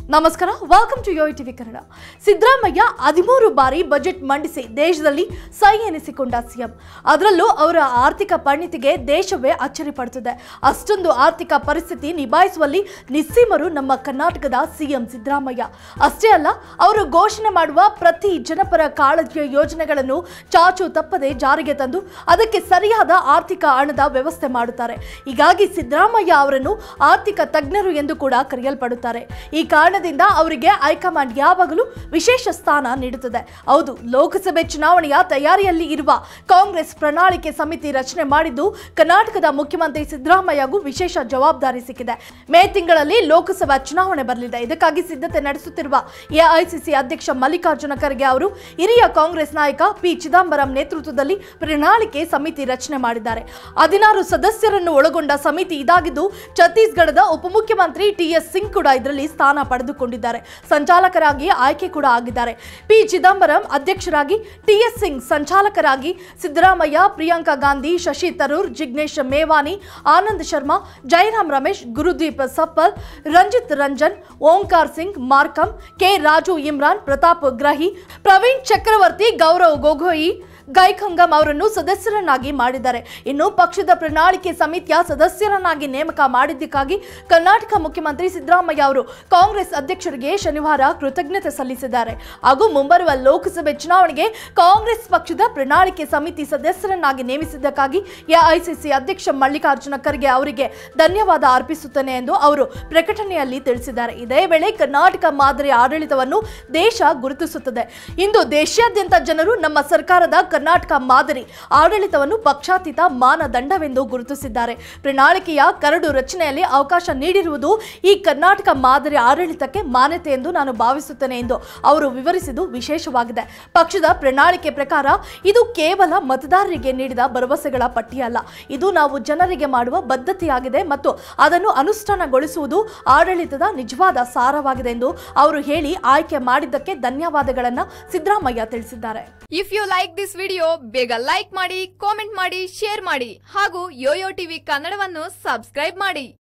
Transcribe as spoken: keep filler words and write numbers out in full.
ನಮಸ್ಕಾರ, welcome to YoYo TV Kannada. Siddaramaiah ಹದಿಮೂರು ಬಾರಿ ಬಜೆಟ್ ಮಂಡಿಸಿ ದೇಶದಲ್ಲಿ ಸೈ ಎನಿಸಿಕೊಂಡ ಸಿಎಂ. ಅದರಲ್ಲೂ ಅವರ ಆರ್ಥಿಕ ಪರಿಣಿತಿಗೆ ದೇಶವೇ ಅಚ್ಚರಿ ಪಡುತ್ತದೆ. ಅಷ್ಟೊಂದು ಆರ್ಥಿಕ ಪರಿಸ್ಥಿತಿ ನಿಭಾಯಿಸುವಲ್ಲಿ ನಿಸ್ಸೀಮರು ನಮ್ಮ ಕರ್ನಾಟಕದ ಸಿಎಂ ಸಿದ್ದರಾಮಯ್ಯ. ಅಷ್ಟೇ ಅಲ್ಲ, ಅವರು ಘೋಷಣೆ ಮಾಡುವ ಪ್ರತಿ ಜನಪರ ಕಾಳಜಿಯ ಯೋಜನೆಗಳನ್ನು ಚಾಚು ತಪ್ಪದೆ ಜಾರಿಗೆ ತಂದು ಅದಕ್ಕೆ ಸರಿಯಾದ ಆರ್ಥಿಕ ಹಣದ ವ್ಯವಸ್ಥೆ ಮಾಡುತ್ತಾರೆ. ಹೀಗಾಗಿ ಸಿದ್ದರಾಮಯ್ಯ ಅವರನ್ನು ಆರ್ಥಿಕ ತಜ್ಞರು ಎಂದು ಕೂಡ ಕರೆಯಲ್ಪಡುತ್ತಾರೆ. ಈ ಕಾರಣದಿಂದ ಅವರಿಗೆ ಹೈಕಮಾಂಡ್ ಯಾವಾಗಲೂ ವಿಶೇಷ ಸ್ಥಾನ ನೀಡುತ್ತದೆ. ಹೌದು, ಲೋಕಸಭೆ ಚುನಾವಣೆಯ ತಯಾರಿಯಲ್ಲಿ ಇರುವ ಕಾಂಗ್ರೆಸ್ ಪ್ರಣಾಳಿಕೆ ಸಮಿತಿ ರಚನೆ ಮಾಡಿದ್ದು ಕರ್ನಾಟಕದ ಮುಖ್ಯಮಂತ್ರಿ ಸಿದ್ದರಾಮಯ್ಯಗೂ ವಿಶೇಷ ಜವಾಬ್ದಾರಿ ಸಿಕ್ಕಿದೆ. ಮೇ ತಿಂಗಳಲ್ಲಿ ಲೋಕಸಭಾ ಚುನಾವಣೆ ಬರಲಿದೆ. ಇದಕ್ಕಾಗಿ ಸಿದ್ಧತೆ ನಡೆಸುತ್ತಿರುವ ಎಐಸಿಸಿ ಅಧ್ಯಕ್ಷ ಮಲ್ಲಿಕಾರ್ಜುನ ಖರ್ಗೆ ಅವರು ಹಿರಿಯ ಕಾಂಗ್ರೆಸ್ ನಾಯಕ ಪಿ ಚಿದಂಬರಂ ನೇತೃತ್ವದಲ್ಲಿ ಪ್ರಣಾಳಿಕೆ ಸಮಿತಿ ರಚನೆ ಮಾಡಿದ್ದಾರೆ. ಹದಿನಾರು ಸದಸ್ಯರನ್ನು ಒಳಗೊಂಡ ಸಮಿತಿ ಇದಾಗಿದ್ದು ಛತ್ತೀಸ್ಗಢದ ಉಪಮುಖ್ಯಮಂತ್ರಿ ಟಿ ಎಸ್ ಸಿಂಗ್ ಕೂಡ ಇದರಲ್ಲಿ ಸ್ಥಾನ ಪಡೆದುಕೊಂಡಿದ್ದಾರೆ. ಸಂಚಾಲಕರಾಗಿ ಆಯ್ಕೆ ಕೂಡ ಆಗಿದ್ದಾರೆ. ಪಿ ಚಿದಂಬರಂ ಅಧ್ಯಕ್ಷರಾಗಿ, ಟಿ ಎಸ್ ಸಿಂಗ್ ಸಂಚಾಲಕರಾಗಿ, ಸಿದ್ದರಾಮಯ್ಯ, ಪ್ರಿಯಾಂಕಾ ಗಾಂಧಿ, ಶಶಿ ತರೂರ್, ಜಿಗ್ನೇಶ್ ಮೇವಾನಿ, ಆನಂದ್ ಶರ್ಮಾ, ಜಯರಾಮ್ ರಮೇಶ್, ಗುರುದೀಪ್ ಸಪ್ಪಲ್, ರಂಜಿತ್ ರಂಜನ್, ಓಂಕಾರ್ ಸಿಂಗ್ ಮಾರ್ಕಮ್, ಕೆ ರಾಜು ಇಮ್ರಾನ್, ಪ್ರತಾಪ್ ಗ್ರಹಿ, ಪ್ರವೀಣ್ ಚಕ್ರವರ್ತಿ, ಗೌರವ್ ಗೊಗೊಯಿ, ಗೈಖಂಗಮ್ ಅವರನ್ನು ಸದಸ್ಯರನ್ನಾಗಿ ಮಾಡಿದ್ದಾರೆ. ಇನ್ನು ಪಕ್ಷದ ಪ್ರಣಾಳಿಕೆ ಸಮಿತಿಯ ಸದಸ್ಯರನ್ನಾಗಿ ನೇಮಕ ಮಾಡಿದ್ದಕ್ಕಾಗಿ ಕರ್ನಾಟಕ ಮುಖ್ಯಮಂತ್ರಿ ಸಿದ್ದರಾಮಯ್ಯ ಅವರು ಕಾಂಗ್ರೆಸ್ ಅಧ್ಯಕ್ಷರಿಗೆ ಶನಿವಾರ ಕೃತಜ್ಞತೆ ಸಲ್ಲಿಸಿದ್ದಾರೆ. ಹಾಗೂ ಮುಂಬರುವ ಲೋಕಸಭೆ ಚುನಾವಣೆಗೆ ಕಾಂಗ್ರೆಸ್ ಪಕ್ಷದ ಪ್ರಣಾಳಿಕೆ ಸಮಿತಿ ಸದಸ್ಯರನ್ನಾಗಿ ನೇಮಿಸಿದ್ದಕ್ಕಾಗಿ ಎಐಸಿಸಿ ಅಧ್ಯಕ್ಷ ಮಲ್ಲಿಕಾರ್ಜುನ ಖರ್ಗೆ ಅವರಿಗೆ ಧನ್ಯವಾದ ಅರ್ಪಿಸುತ್ತೇನೆ ಎಂದು ಅವರು ಪ್ರಕಟಣೆಯಲ್ಲಿ ತಿಳಿಸಿದ್ದಾರೆ. ಇದೇ ವೇಳೆ ಕರ್ನಾಟಕ ಮಾದರಿ ಆಡಳಿತವನ್ನು ದೇಶ ಗುರುತಿಸುತ್ತದೆ. ಇಂದು ದೇಶಾದ್ಯಂತ ಜನರು ನಮ್ಮ ಸರ್ಕಾರದ ಕರ್ನಾಟಕ ಮಾದರಿ ಆಡಳಿತವನ್ನು ಪಕ್ಷಾತೀತ ಮಾನದಂಡವೆಂದು ಗುರುತಿಸಿದ್ದಾರೆ. ಪ್ರಣಾಳಿಕೆಯ ಕರಡು ರಚನೆಯಲ್ಲಿ ಅವಕಾಶ ನೀಡಿರುವುದು ಈ ಕರ್ನಾಟಕ ಮಾದರಿ ಆಡಳಿತಕ್ಕೆ ಮಾನ್ಯತೆ ಎಂದು ನಾನು ಭಾವಿಸುತ್ತೇನೆ ಎಂದು ಅವರು ವಿವರಿಸಿದ್ದು ವಿಶೇಷವಾಗಿದೆ. ಪಕ್ಷದ ಪ್ರಣಾಳಿಕೆ ಪ್ರಕಾರ ಇದು ಕೇವಲ ಮತದಾರರಿಗೆ ನೀಡಿದ ಭರವಸೆಗಳ ಪಟ್ಟಿಯಲ್ಲ, ಇದು ನಾವು ಜನರಿಗೆ ಮಾಡುವ ಬದ್ಧತೆಯಾಗಿದೆ ಮತ್ತು ಅದನ್ನು ಅನುಷ್ಠಾನಗೊಳಿಸುವುದು ಆಡಳಿತದ ನಿಜವಾದ ಸಾರವಾಗಿದೆ ಎಂದು ಅವರು ಹೇಳಿ ಆಯ್ಕೆ ಮಾಡಿದ್ದಕ್ಕೆ ಧನ್ಯವಾದಗಳನ್ನು ಸಿದ್ದರಾಮಯ್ಯ ತಿಳಿಸಿದ್ದಾರೆ. If you like this video, ಬೇಗ ಲೈಕ್ ಮಾಡಿ, ಕಾಮೆಂಟ್ ಮಾಡಿ, ಶೇರ್ ಮಾಡಿ ಹಾಗೂ ಯೋಯೋ ಟಿವಿ ಕನ್ನಡವನ್ನು ಸಬ್ಸ್ಕ್ರೈಬ್ ಮಾಡಿ.